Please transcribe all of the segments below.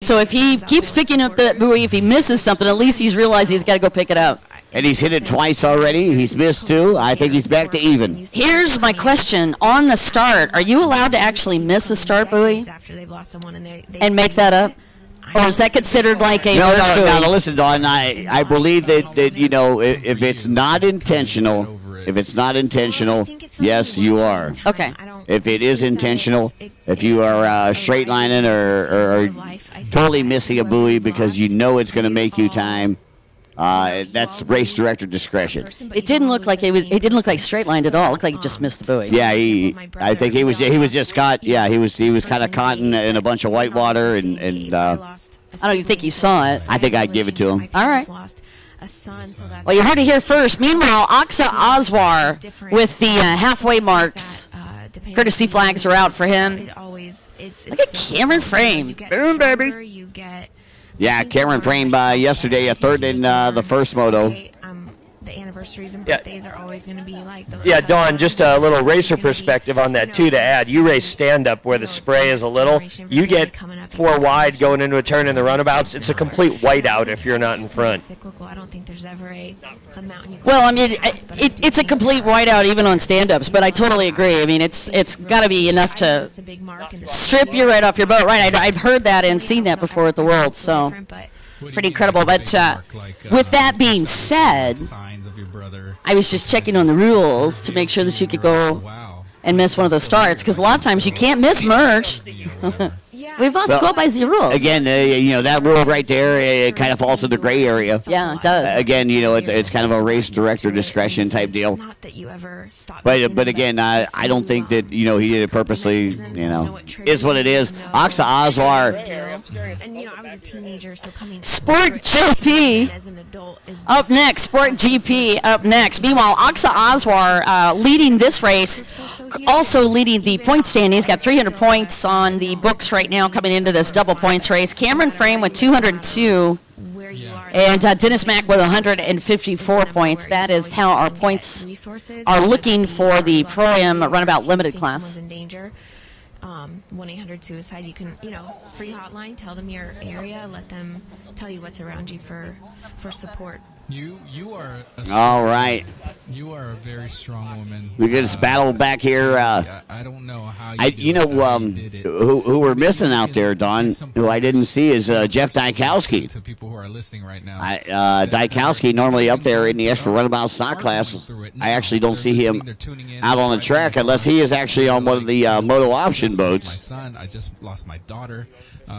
So if he keeps picking up that buoy, if he misses something, at least he's realized he's got to go pick it up. And he's hit it twice already. He's missed 2. I think he's back to even. Here's my question. On the start, are you allowed to actually miss a start buoy and make that up? Or is that considered like a merge buoy? No, listen, Don. I believe that you know, if it's not intentional, yes, you are. Okay. If it is intentional, if you are straight lining or totally missing a buoy because you know it's going to make you time, that's race director discretion. It didn't look like it didn't look like straight lined at all. It looked like he just missed the buoy. Yeah, I think he was just caught. Yeah, he was kind of caught in a bunch of white water, and I don't even think he saw it. I think I'd give it to him. All right. Well, you heard it here first. Meanwhile, Aksa Aswar with the halfway marks. Courtesy flags are out for him. Look at Cameron Frame. Boom, baby. Yeah, Cameron Frame yesterday, a third in the first moto. The anniversaries and birthdays are always going to be like the Don, just a little racer perspective on that too to add. You race stand-up where the spray is a little. You get 4 wide going into a turn in the runabouts. It's a complete whiteout if you're not in front. I don't think there's ever a mountain. Well, I mean, it's a complete whiteout even on stand-ups, but I totally agree. I mean, it's got to be enough to strip you right off your boat. Right, I've heard that and seen that before at the World, so pretty incredible. But with that being said, I was just checking on the rules to make sure that you could go and miss one of those starts, because a lot of times you can't miss merge. We've also go by the rules. Again, you know, that rule right there, it kind of falls in the gray area. Yeah, it does. Again, you know, it's kind of a race director discretion type deal. But again, I don't think that, you know, he did it purposely. You know, is what it is. Aksa Aswar. And you know, I was a teenager, so coming Sport GP as an adult is up next. Sport GP up next. Meanwhile, Aksa Aswar leading this race, also leading the point standing. He's got 300 points on the books right now coming into this double points race. Cameron Frame with 202. And Dennis Mack with 154 points. That is how our points are looking for the Pro-Am Runabout Limited class. 1-800-SUICIDE. You can, you know, free hotline. Tell them your area. Let them tell you what's around you for support. You are all right. You are a very strong woman. We just battle back here. I don't know how you who we're missing out there, Don, who I didn't see, is Jeff Dykowski. To people who are listening right now, Dykowski normally up there in the extra runabout stock class. I actually don't see him out on the track unless he is actually on one of the moto option boats. My son, I just lost my daughter.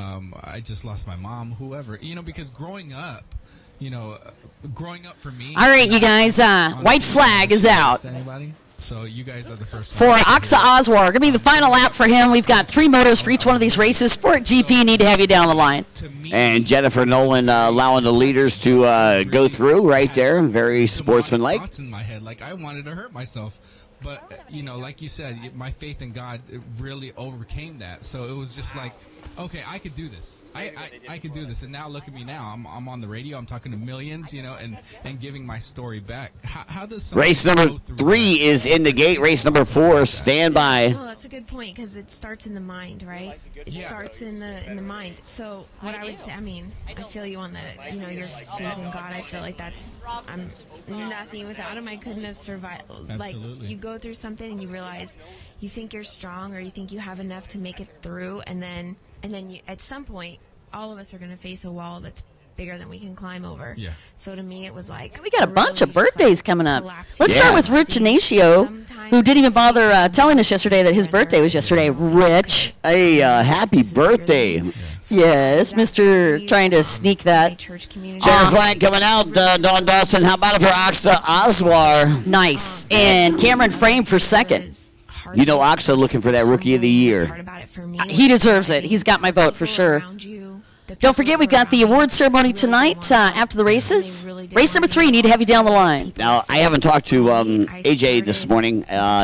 I just lost my mom. Whoever, you know, because growing up. You know, growing up for me. All right, you guys, white flag is out. Anybody? So you guys are the first for Aksa Aswar. Going to be the final lap for him. We've got 3 motos for each one of these races. Sport GP need to have you down the line. And Jennifer Nolan allowing the leaders to go through right there. Very sportsmanlike. Thoughts in my head, like I wanted to hurt myself. But, you know, like you said, my faith in God really overcame that. So it was just like, okay, I could do this. I could do this. And now look at me now. I'm on the radio. I'm talking to millions, you know, and giving my story back. How does race number 3 is in the gate. Race number 4, stand by. Oh, that's a good point, because it starts in the mind, right? It starts in the mind. So what I would say, I mean, I feel you on the, you know, your faith in God. I feel like I'm nothing without him. I couldn't have survived. Like, you go through something and you realize you think you're strong or you think you have enough to make it through, and then you, at some point, all of us are going to face a wall that's bigger than we can climb over. Yeah. So to me, it was like, we got a bunch of birthdays coming up. Let's start with Rich Ignacio, who didn't even bother telling us yesterday that his birthday was yesterday. Rich. Hey, happy birthday. Yes, Mr. trying to sneak that. Center flag coming out, Don Dawson. How about it for Aksa Aswar? Nice. And Cameron Frame for second. You know, Aksa looking for that Rookie of the Year. He deserves it. He's got my vote for sure. Don't forget, we've got the award ceremony tonight after the races. Race number 3, need to have you down the line. Now, I haven't talked to AJ this morning.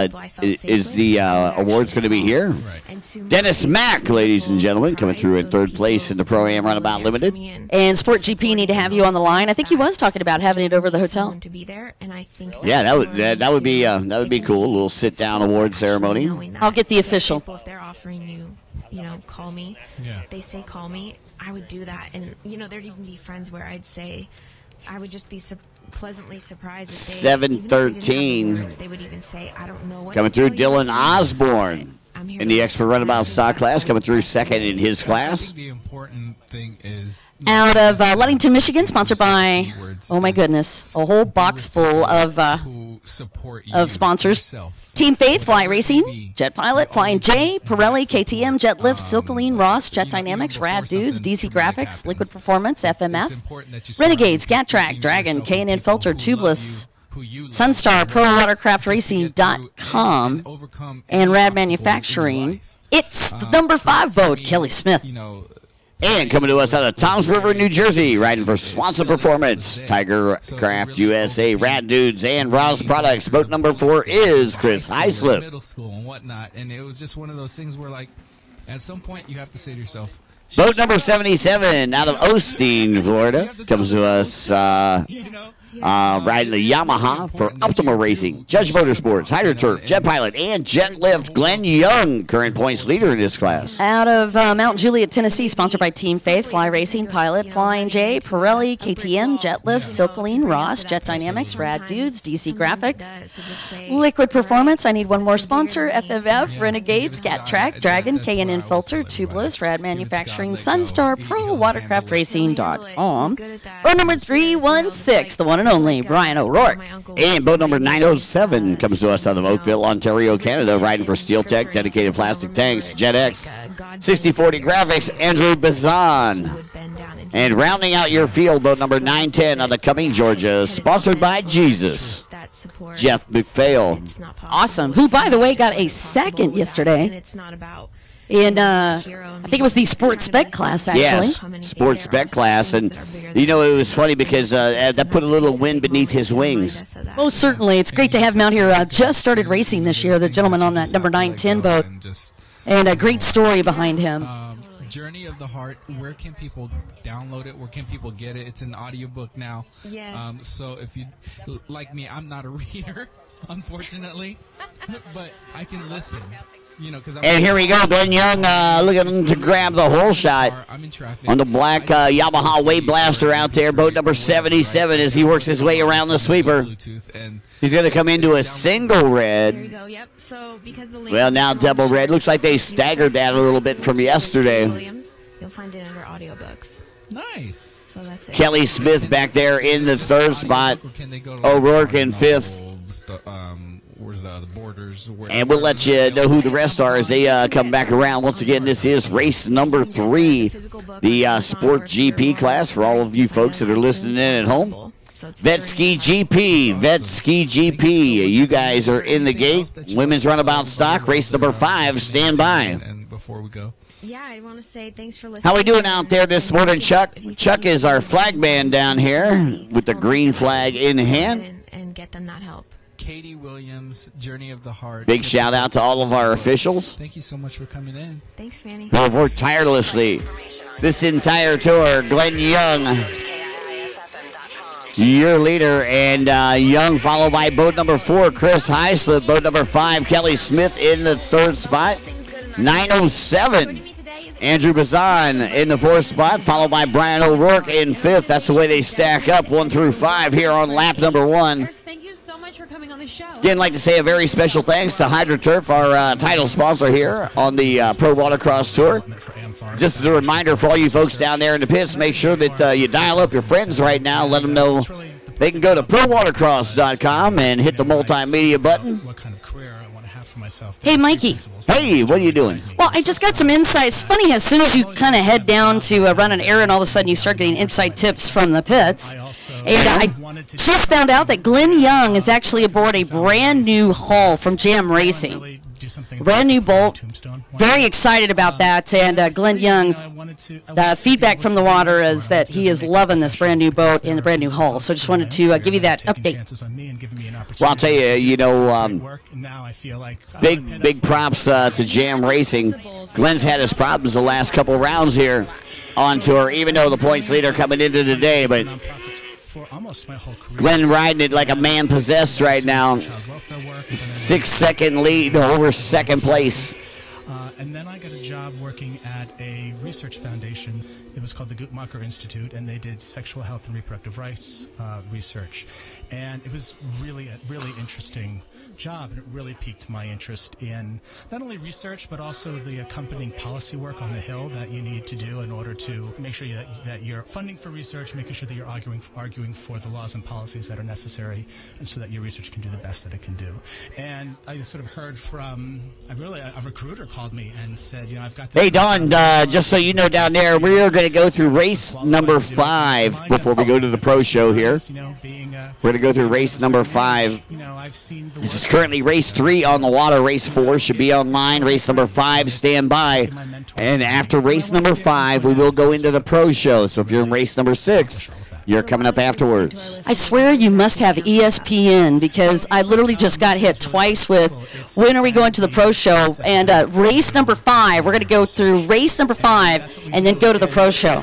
Is the awards going to be here? Right. Dennis Mack, ladies and gentlemen, coming through in 3rd place in the Pro-Am Runabout Limited. And Sport GP need to have you on the line. I think he was talking about having it over the hotel. Yeah, that would be cool. A little sit-down award ceremony. I'll get the official. If they're offering you, you know, call me. Yeah. They say call me. I would do that, and you know, there'd even be friends where I'd say, I would just be pleasantly surprised. 7:13. They would even say, I don't know what coming through, Dylan Osborne in the expert runabout stock class, coming through second in his class. I think the important thing is Out of Ludington, Michigan, sponsored by, oh my goodness, a whole box full of sponsors. Team Faith, Fly Racing, Jet Pilot, Flying J, Pirelli, KTM, Jet Lift, Silkaline, Ross, Jet Dynamics, Rad Dudes, DC Graphics, Liquid Performance, FMF, Renegades, Cat Track, Dragon, K&N Filter, Tubeless, Sunstar, ProWatercraftRacing.com, and Rad Manufacturing. It's the number 5 boat, Kelly Smith. And coming to us out of Toms River, New Jersey, riding for Swanson Performance, Tiger Craft USA, Rad Dudes, and Ross Products. Boat number 4 is Chris Heislip. Middle school and whatnot, and it was just one of those things where, like, at some point you have to say to yourself. Boat number 77 out of Osteen, Florida, comes to us riding the Yamaha for Optimal Racing, Judge Motorsports, HydroTurf, Jet Pilot, and Jet Lift. Glenn Young, current points leader in this class. Out of Mount Juliet, Tennessee, sponsored by Team Faith, Fly Racing, Pilot, Flying J, Pirelli, KTM, Jet Lift, Silkaline, Ross, Jet Dynamics, Rad Dudes, DC Graphics, Liquid Performance. I need one more sponsor, FMF, Renegades, Cat Track, Dragon, K&N Filter, Tubeless, Rad Manufacturing, Sunstar, ProWatercraftRacing.com. Boat number 316, the one and only Brian O'Rourke. And boat number 907 comes to us out of Oakville, Ontario, Canada, riding for Steel Tech, Dedicated Plastic Tanks, JetX, 6040 Graphics, Andrew Bazan. And rounding out your field, boat number 910 out of Cumming, Georgia, sponsored by Jesus, Jeff McPhail. Awesome. Who, by the way, got a second yesterday. In, I think it was the sports spec class, actually. Yes, sports spec class. And, you know, it was funny because that put a little wind beneath his wings. Most certainly. It's great to have him out here. Just started racing this year, the gentleman on that number 910 boat. And a great story behind him. Journey of the Heart, where can people download it? Where can people get it? It's an audiobook now. Yeah. So if you, like me, I'm not a reader, unfortunately, but I can listen. You know, and here we go, Glenn Young looking to grab the whole shot on the black Yamaha Wave Blaster out there, boat number 77 as he works his way around the sweeper. He's going to come into a single red. There we go, yep. So because the well, now double red. Looks like they staggered that a little bit from yesterday. Williams, you'll find it under audiobooks. Nice. So that's it. Kelly Smith back there in the 3rd spot. O'Rourke in 5th. The borders, and we'll let you know who the rest are as they come back around. Once again, this is race number 3, the Sport GP class for all of you folks that are listening in at home. Vetski GP, you guys are in the gate. Women's runabout stock, race number 5, stand by. And before we go, yeah, I want to say thanks for listening. How we doing out there this morning, Chuck? Chuck is our flag man down here with the green flag in hand. And get them that help. Katie Williams, Journey of the Heart. Big shout out to all of our officials. Thank you so much for coming in. Thanks, Manny. Who have worked tirelessly this entire tour. Glenn Young, your leader, and Young followed by boat number 4, Chris Heislip. Boat number 5, Kelly Smith in the 3rd spot. 907, Andrew Bazan in the 4th spot, followed by Brian O'Rourke in 5th. That's the way they stack up 1 through 5 here on lap number 1. For coming on the show. Again, I'd like to say a very special thanks to HydroTurf, our title sponsor here on the Pro Watercross Tour. Just as a reminder for all you folks down there in the pits, make sure that you dial up your friends right now. Let them know they can go to ProWatercross.com and hit the multimedia button. Hey, Mikey. Hey, what are you doing? Well, I just got some insights. Funny, as soon as you kind of head down to run an errand, all of a sudden you start getting inside tips from the pits. And I just found out that Glenn Young is actually aboard a brand new hull from Jam Racing. Brand new bolt. Very excited about that. And Glenn Young's feedback from the water is that he is loving this brand new boat and the brand new hull. So just wanted to give you that update. Well, I'll tell you, you know, big props to Jam Racing. Glenn's had his problems the last couple rounds here on tour, even though the points leader coming into today, but Glenn riding it like a man possessed right now. 6-second lead over 2nd place. And then I got a job working at a research foundation. It was called the Guttmacher Institute, and they did sexual health and reproductive rights research. And it was really a really interesting job, and it really piqued my interest in not only research but also the accompanying policy work on the Hill that you need to do in order to make sure that you're funding for research, making sure that you're arguing for the laws and policies that are necessary, and so that your research can do the best that it can do. And I sort of heard from a recruiter called me and said, you know, I've got this. Hey, Don, just so you know, down there, we are going to go through race number 5 before we go to the pro show here. We're going to go through race number 5. This is currently race 3 on the water. Race 4 should be online. Race number 5, stand by. And after race number 5, we will go into the pro show. So if you're in race number 6, you're coming up afterwards. I swear you must have ESPN, because I literally just got hit twice with when are we going to the pro show, and race number 5. We're going to go through race number 5 and then go to the pro show.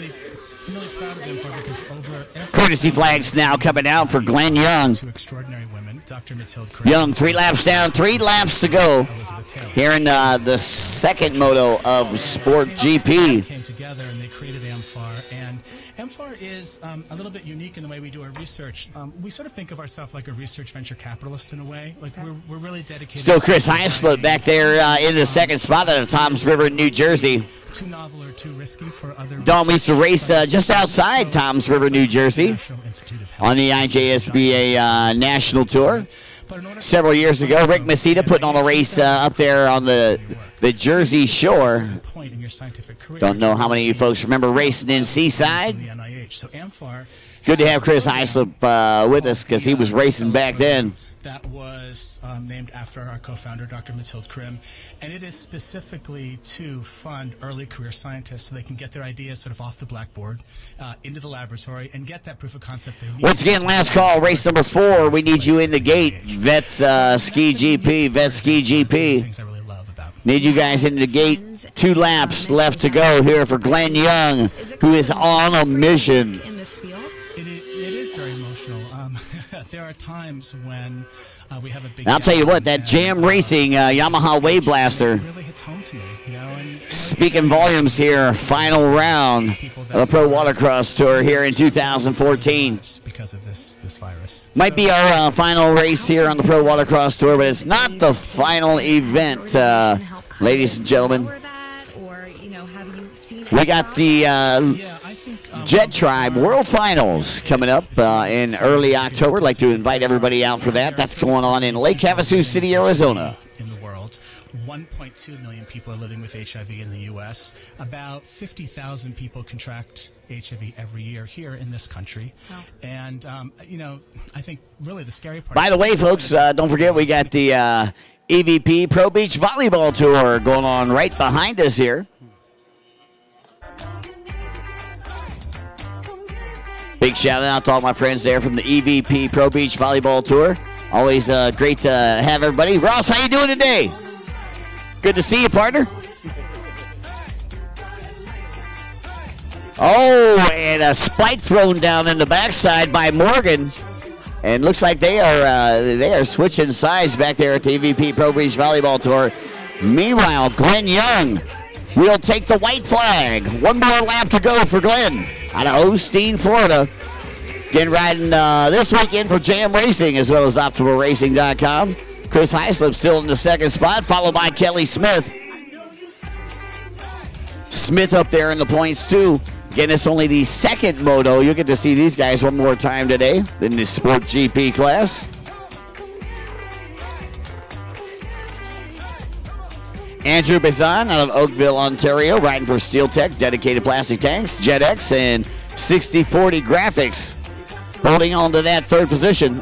Courtesy flags now coming out for Glenn Young. Young, 3 laps down, 3 laps to go here in the second moto of Sport GP. Came together and they created AmFAR, and AmFAR is a little bit unique in the way we do our research. We sort of think of ourselves like a research venture capitalist in a way. Like we're really dedicated. Still Chris Highslope back there in the second spot out of Toms River, New Jersey. Too novel or too risky for other. Don, we used to race just outside Toms River, New Jersey on the IJSBA National Tour. Several years ago, Rick Masita putting on a race up there on the Jersey Shore. Don't know how many of you folks remember racing in Seaside. Good to have Chris Highslope with us, because he was racing back then. That was named after our co-founder, Dr. Mathilde Krim, and it is specifically to fund early career scientists so they can get their ideas sort of off the blackboard into the laboratory and get that proof of concept they need. Once again, last call, race number 4. We need you in the gate. Vets Ski GP, Vets Ski GP. Need you guys in the gate. 2 laps left to go here for Glenn Young, who is on a mission. It is very emotional. There are times when we have a big. I'll tell you what, that Jam Racing Yamaha Wave Blaster. Really hits home to me, you know, and speaking volumes here, final round of the Pro Watercross Tour here in 2014. Because of this virus. Might be our final race here on the Pro Watercross Tour, but it's not the final event, ladies and gentlemen. We got the Jet Tribe World Finals coming up in early October. I'd like to invite everybody out for that. That's going on in Lake Havasu City, Arizona. In the world, 1.2 million people are living with HIV in the U.S. About 50,000 people contract HIV every year here in this country. Wow. And, you know, I think really the scary part... By the way, folks, don't forget we got the EVP Pro Beach Volleyball Tour going on right behind us here. Big shout out to all my friends there from the EVP Pro Beach Volleyball Tour. Always great to have everybody. Ross, how you doing today? Good to see you, partner. Oh, and a spike thrown down in the backside by Morgan. And looks like they are switching sides back there at the EVP Pro Beach Volleyball Tour. Meanwhile, Glenn Young will take the white flag. 1 more lap to go for Glenn out of Osteen, Florida. Again, riding this weekend for Jam Racing as well as OptimalRacing.com. Chris Highslope still in the second spot, followed by Kelly Smith. Smith up there in the points too. Again, it's only the second moto. You'll get to see these guys one more time today in the Sport GP class. Andrew Bazan out of Oakville, Ontario, riding for Steel Tech, Dedicated Plastic Tanks, JetX, and 6040 Graphics, holding on to that third position.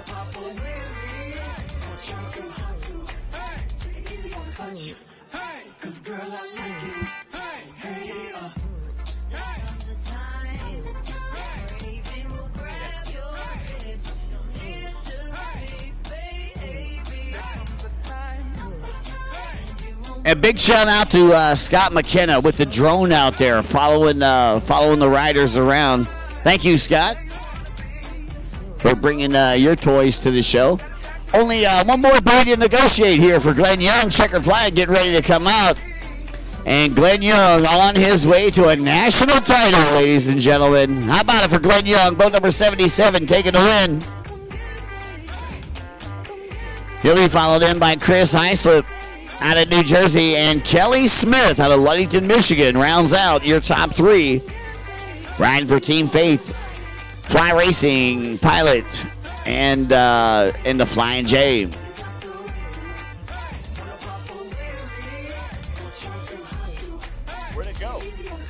And big shout out to Scott McKenna with the drone out there following the riders around. Thank you, Scott, for bringing your toys to the show. Only one more buoy to negotiate here for Glenn Young. Checkered flag getting ready to come out. And Glenn Young on his way to a national title, ladies and gentlemen. How about it for Glenn Young, boat number 77, taking the win. He'll be followed in by Chris Heislip out of New Jersey, and Kelly Smith out of Ludington, Michigan rounds out your top three. Riding for Team Faith, Fly Racing, Pilot, and the Flying J. Where'd it go?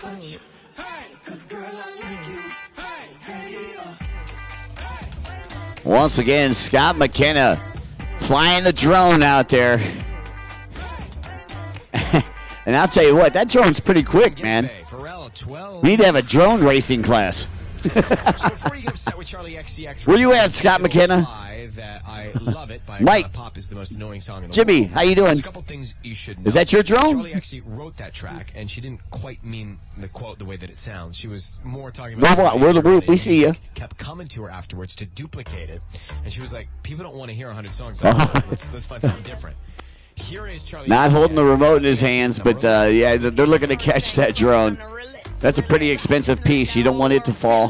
Once again, Scott McKenna flying the drone out there. And I'll tell you what, that drone's pretty quick, man. We need to have a drone racing class. Where you at, Scott McKenna? Mike, Jimmy, how you doing? Is that your drone? Charlie actually wrote that track, and she didn't quite mean the quote the way that it sounds. She was more talking about. We see you. Kept coming to her afterwards to duplicate it, and she was like, "People don't want to hear 100 songs. Let's find something different." Here is Charlie. Not holding the remote in his hands, but yeah, they're looking to catch that drone. That's a pretty expensive piece. You don't want it to fall.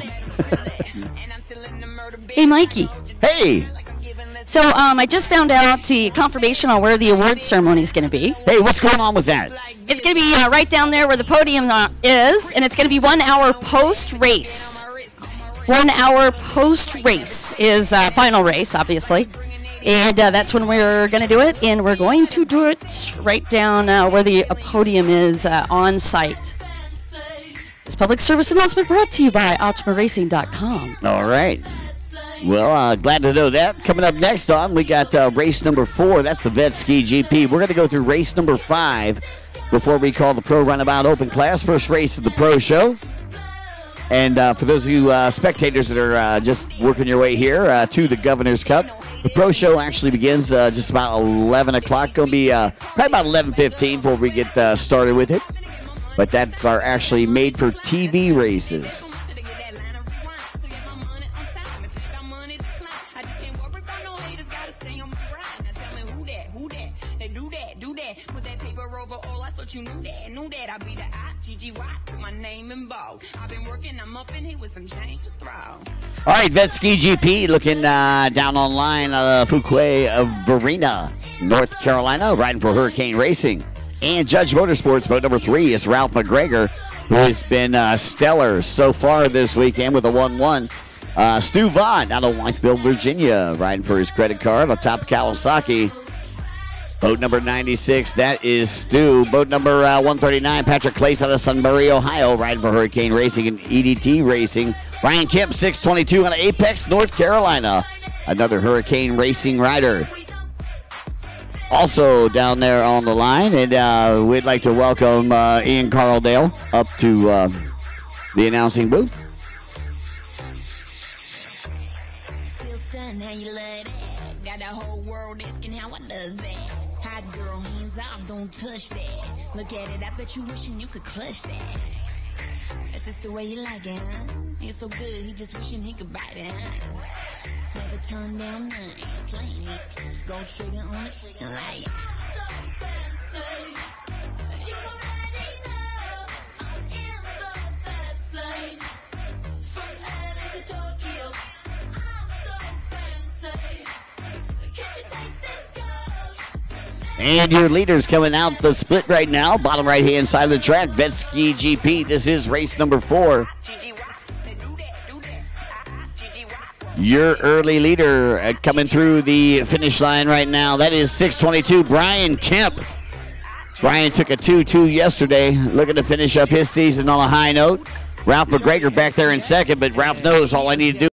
Hey, Mikey. Hey. So I just found out the confirmation on where the award ceremony is going to be. Hey, what's going on with that? It's going to be right down there where the podium is, and it's going to be 1 hour post-race. 1 hour post-race is final race, obviously. And that's when we're going to do it, and we're going to do it right down where the podium is on site. This public service announcement brought to you by OptimaRacing.com. All right. Well, glad to know that. Coming up next on, we got race number 4. That's the Vet Ski GP. We're going to go through race number 5 before we call the Pro Runabout Open Class. First race of the Pro Show. And for those of you spectators that are just working your way here to the Governor's Cup, the Pro Show actually begins just about 11 o'clock. Going to be probably about 11:15 before we get started with it. But that's our actually made-for-TV races. All right, Vet Ski GP looking down online, Fuquay Verena, North Carolina, riding for Hurricane Racing. And Judge Motorsports, boat number 3 is Ralph McGregor, who has been stellar so far this weekend with a 1-1. Stu Vaughn out of Whiteville, Virginia, riding for his credit card on top of Kawasaki. Boat number 96, that is Stu. Boat number 139, Patrick Clace out of Sunbury, Ohio, riding for Hurricane Racing and EDT Racing. Ryan Kemp, 622 out of Apex, North Carolina, another Hurricane Racing rider. Also down there on the line, and we'd like to welcome Ian Carldale up to the announcing booth. Still stunned how you love that. Got the whole world asking how I does that. Hot girl, hands off, don't touch that. Look at it, I bet you wishing you could clutch that. That's just the way you like it, huh? It's so good, he just wishing he could bite it, huh? Never turn down nothing, slaying it. Go trigger on the trigger like. And your leaders coming out the split right now, bottom right-hand side of the track, Vet Ski GP. This is race number 4. Your early leader coming through the finish line right now. That is 622, Brian Kemp. Brian took a 2-2 yesterday, looking to finish up his season on a high note. Ralph McGregor back there in second, but Ralph knows all I need to do